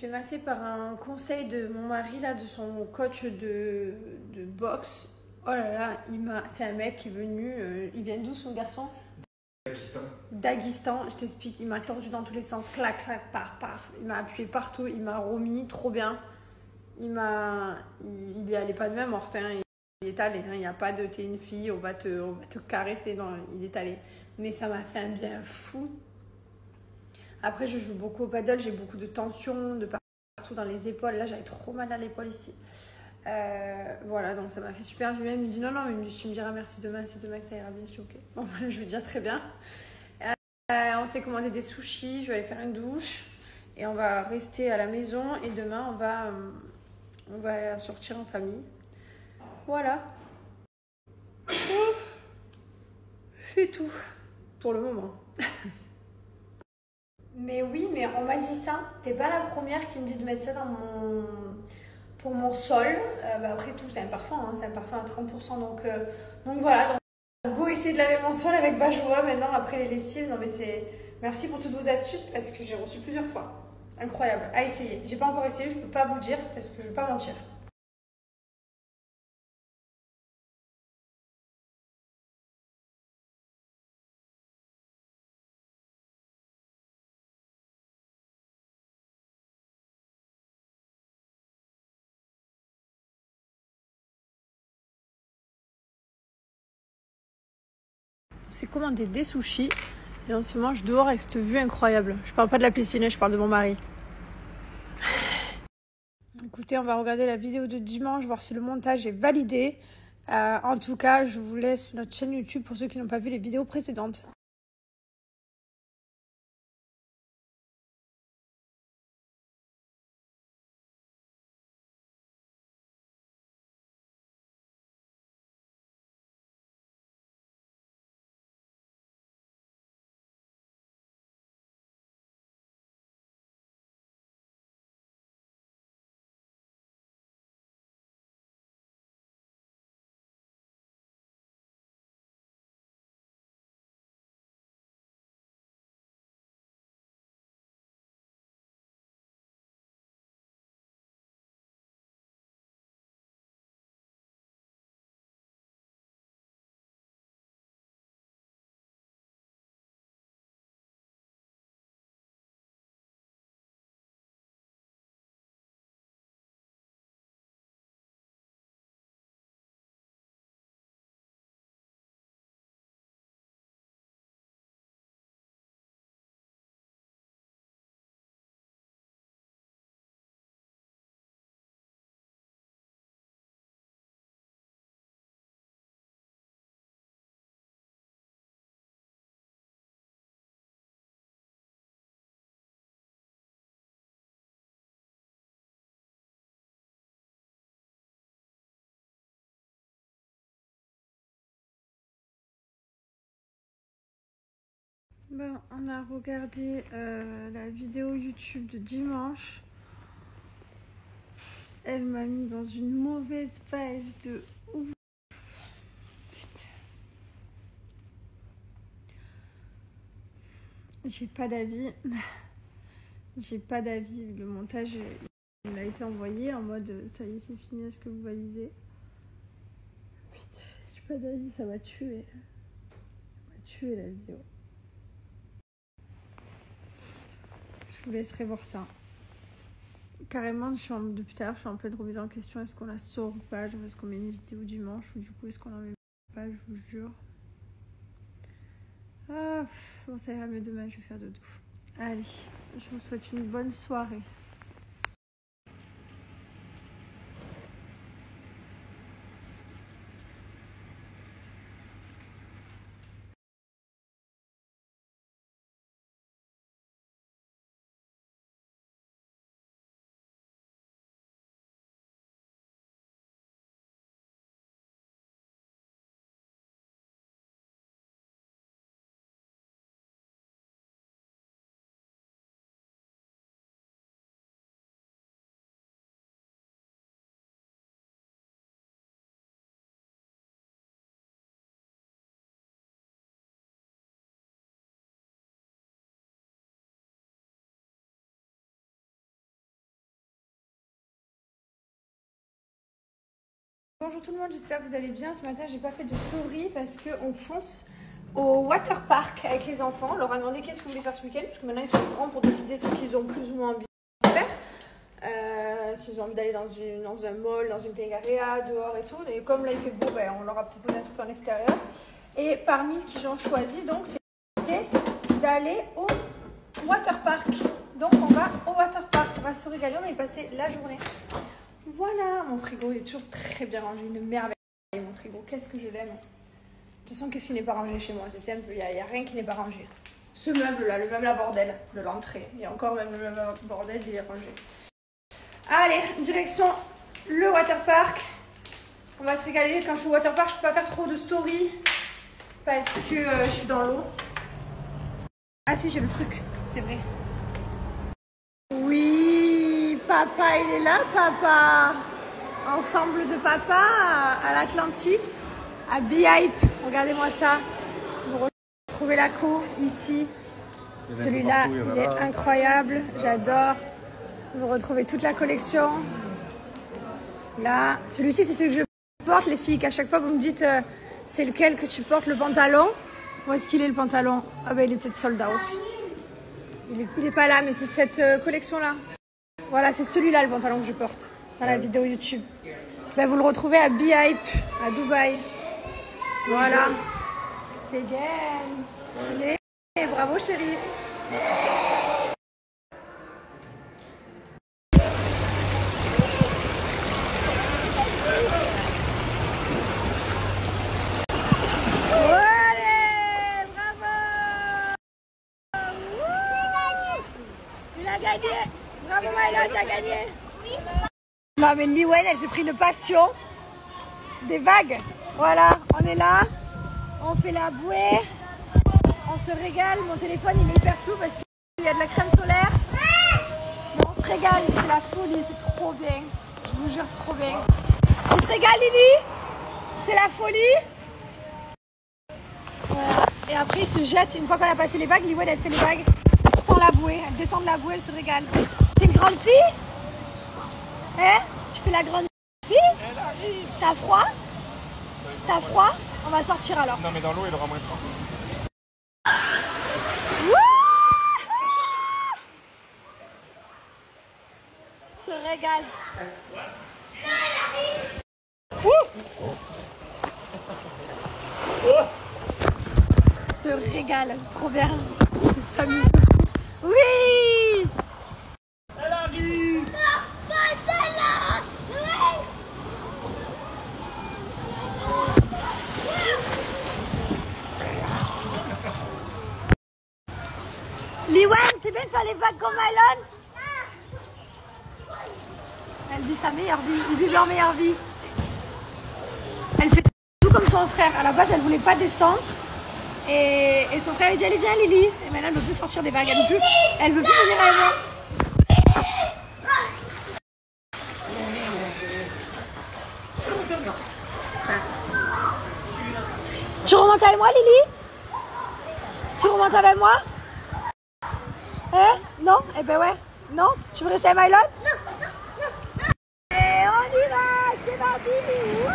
fait masser par un conseil de mon mari, là, de son coach de boxe. Oh là là, c'est un mec qui est venu. Il vient d'où son garçon? Daghestan, je t'explique. Il m'a tordu dans tous les sens. Clac, clac, paf, paf. Il m'a appuyé partout. Il m'a remis trop bien. Il y allait pas de même morte. Hein. Il est allé. Hein. Il n'y a pas de t'es une fille, on va te caresser. Non, il est allé. Mais ça m'a fait un bien fou. Après, je joue beaucoup au paddle. J'ai beaucoup de tension de partout dans les épaules. Là, j'avais trop mal à l'épaule ici. Voilà, donc ça m'a fait super du bien. Il me dit non, mais tu me diras merci demain, c'est demain que ça ira bien. Je dis ok. Bon, je veux dire très bien. On s'est commandé des sushis, je vais aller faire une douche et on va rester à la maison et demain on va sortir en famille. Voilà. C'est tout pour le moment. Mais oui, mais on m'a dit ça. T'es pas la première qui me dit de mettre ça pour mon sol. Après tout, c'est un parfum, hein, c'est un parfum à 30%. Donc voilà. Donc, go essayer de laver mon sol avec Bajoua maintenant après les lessives. Non mais c'est... Merci pour toutes vos astuces parce que j'ai reçu plusieurs fois. Incroyable. À essayer. J'ai pas encore essayé, je peux pas vous dire parce que je veux pas mentir. On s'est commandé des sushis et on se mange dehors avec cette vue incroyable. Je parle pas de la piscine, je parle de mon mari. Écoutez, on va regarder la vidéo de dimanche, voir si le montage est validé. En tout cas, je vous laisse notre chaîne YouTube pour ceux qui n'ont pas vu les vidéos précédentes. Bon, on a regardé la vidéo YouTube de dimanche. Elle m'a mis dans une mauvaise vibe de ouf. J'ai pas d'avis. J'ai pas d'avis. Le montage, il a été envoyé en mode ça y est, c'est fini, est-ce que vous validez? Putain, j'ai pas d'avis, ça va tuer. Ça va tuer la vidéo. Je vous laisserai voir ça. Carrément, depuis tout à l'heure, je suis en pleine remise en question. Est-ce qu'on la sort ou pas? Genre, est-ce qu'on met une vidéo dimanche ou du coup, est-ce qu'on en met pas? Je vous jure. Ah, bon, ça ira mieux demain, je vais faire dodo. Allez, je vous souhaite une bonne soirée. Bonjour tout le monde, j'espère que vous allez bien. Ce matin, j'ai pas fait de story parce qu'on fonce au water park avec les enfants. On leur a demandé qu'est-ce qu'ils voulaient faire ce week-end, parce que maintenant ils sont grands pour décider ce qu'ils ont plus ou moins envie de faire. S'ils ont envie d'aller dans un mall, dans une playarea, dehors et tout. Et comme là il fait beau, ben, on leur a proposé un truc en extérieur. Et parmi ce qu'ils ont choisi, donc, c'était d'aller au water park. Donc on va au water park, on va se régaler, on va y passer la journée. Voilà, mon frigo est toujours très bien rangé, une merveille. Mon frigo, qu'est-ce que je l'aime. De toute façon, qu'est-ce qui n'est pas rangé chez moi? C'est simple, il n'y a rien qui n'est pas rangé. Ce meuble-là, le meuble à bordel de l'entrée. Et encore même le meuble à bordel, il est rangé. Allez, direction le water park. On va se régaler. Quand je suis au water park, je ne peux pas faire trop de story parce que je suis dans l'eau. Ah si, j'ai le truc, c'est vrai. Oui, papa, il est là, papa. Ensemble de papa à l'Atlantis, à Be-Hype. Regardez-moi ça. Vous retrouvez la co ici. Celui-là, il est incroyable. J'adore. Vous retrouvez toute la collection. Là, celui-ci, c'est celui que je porte, les filles. À chaque fois, vous me dites, c'est lequel que tu portes, le pantalon. Où est-ce qu'il est, le pantalon? Ah ben, il est peut-être sold out. Il est pas là, mais c'est cette collection-là. Voilà, c'est celui-là, le pantalon que je porte dans la vidéo YouTube. Ben, vous le retrouvez à Be-Hype, à Dubaï. Voilà. Dégaine. Stylé. Et bravo, chérie. Merci. Bravo Maëlon, t'as gagné. Non mais Liwen, elle s'est pris une passion des vagues. Voilà, on est là, on fait la bouée, on se régale. Mon téléphone il est hyper flou parce qu'il y a de la crème solaire. Mais on se régale, c'est la folie, c'est trop bien. Je vous jure, c'est trop bien. Tu te régales Lily? C'est la folie. Voilà. Et après il se jette, une fois qu'on a passé les vagues, Liwen elle fait les vagues sans la bouée, elle descend de la bouée, elle se régale. T'es une grande fille? Hein? Tu fais la grande fille? T'as froid? T'as froid? On va sortir alors. Non mais dans l'eau il aura moins de temps. Se régale. Se régale, c'est trop bien. Il s'amuse de fou. Oui! Elle arrive! Non, pas celle-là! Oui! Liwen, c'est bien de faire les vagues comme Maëlon. Elle vit sa meilleure vie, ils vivent leur meilleure vie. Elle fait tout comme son frère. À la base, elle voulait pas descendre. Et son frère lui dit allez viens Lily. Et maintenant elle veut plus sortir des vagues, elle veut plus venir avec moi. Tu remontes avec moi Lily? Tu remontes avec moi? Hein? Non? Eh ben ouais. Non? Tu veux rester avec Maëlon? Non. Et on y va, c'est parti.